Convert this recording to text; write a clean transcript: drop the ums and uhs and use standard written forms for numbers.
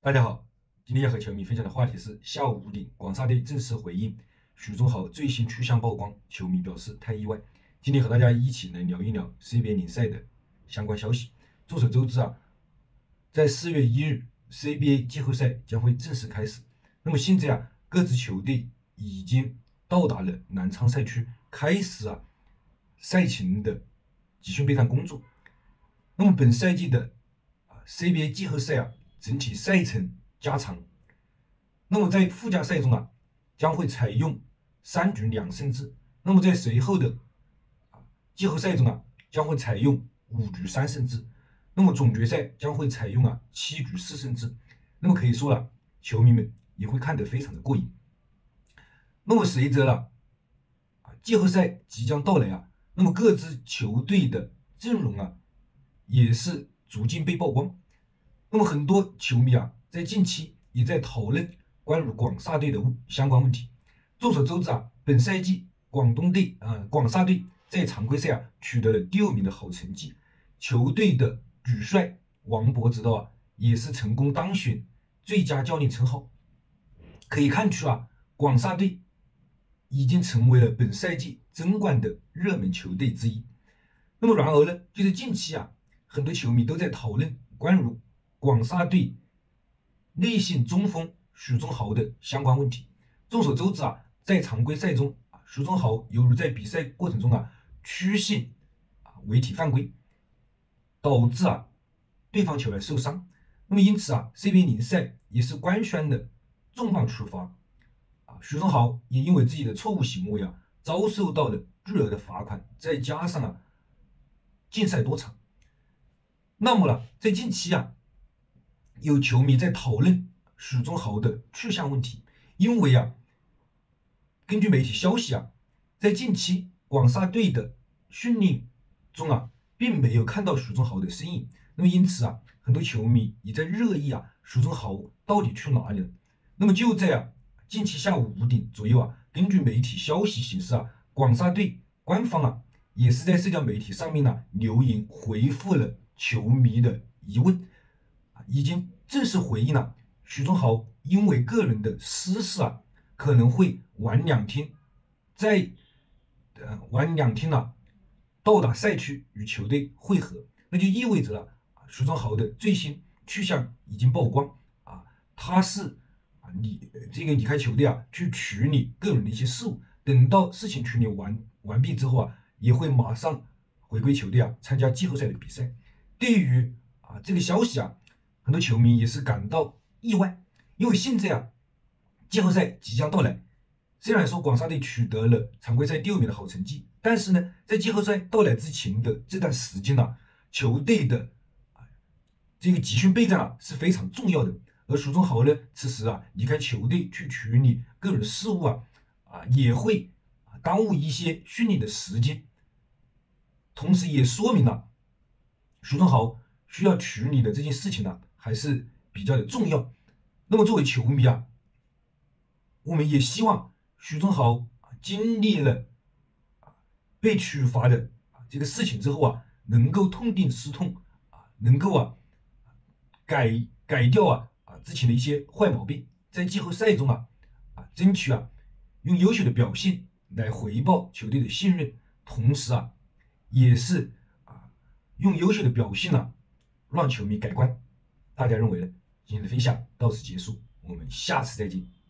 大家好，今天要和球迷分享的话题是：下午5点，广厦队正式回应许忠豪最新去向曝光，球迷表示太意外。今天和大家一起来聊一聊 CBA 联赛的相关消息。众所周知在4月1日 CBA 季后赛将会正式开始。那么现在各支球队已经到达了南昌赛区，开始赛前的集训备战工作。那么本赛季的CBA 季后赛整体赛程加长，那么在附加赛中将会采用3局2胜制，那么在随后的季后赛中将会采用5局3胜制，那么总决赛将会采用7局4胜制，那么可以说球迷们也会看得非常的过瘾。那么随着季后赛即将到来那么各支球队的阵容也是逐渐被曝光。那么很多球迷在近期也在讨论关于广厦队的相关问题。众所周知本赛季广厦队在常规赛取得了第6名的好成绩，球队的主帅王博指导也是成功当选最佳教练称号。可以看出广厦队已经成为了本赛季争冠的热门球队之一。那么然而呢，就是近期很多球迷都在讨论关于广厦队内线中锋许忠豪的相关问题。众所周知在常规赛中许忠豪犹如在比赛过程中曲线违体犯规，导致对方球员受伤。那么因此CBA 联赛也是官宣了重磅处罚。许忠豪也因为自己的错误行为遭受到了巨额的罚款，再加上禁赛多场。那么在近期有球迷在讨论许忠豪的去向问题，因为根据媒体消息在近期广厦队的训练中并没有看到许忠豪的身影。那么因此很多球迷也在热议许忠豪到底去哪里了。那么就在近期下午5点左右根据媒体消息显示广厦队官方也是在社交媒体上面留言回复了球迷的疑问，已经正式回应了许忠豪因为个人的私事可能会晚2天，到达赛区与球队会合。那就意味着许忠豪的最新去向已经曝光他是离开球队去处理个人的一些事务，等到事情处理完毕之后也会马上回归球队参加季后赛的比赛。对于这个消息很多球迷也是感到意外，因为现在季后赛即将到来。虽然说广厦队取得了常规赛第6名的好成绩，但是呢，在季后赛到来之前的这段时间球队的这个集训备战是非常重要的。而许忠豪呢，此时离开球队去处理个人事务也会耽误一些训练的时间，同时也说明了许忠豪需要处理的这件事情还是比较的重要。那么作为球迷我们也希望许忠豪经历了被处罚的这个事情之后能够痛定思痛能够改掉之前的一些坏毛病，在季后赛中争取用优秀的表现来回报球队的信任，同时也是用优秀的表现让球迷改观。大家认为呢？今天的分享到此结束，我们下次再见。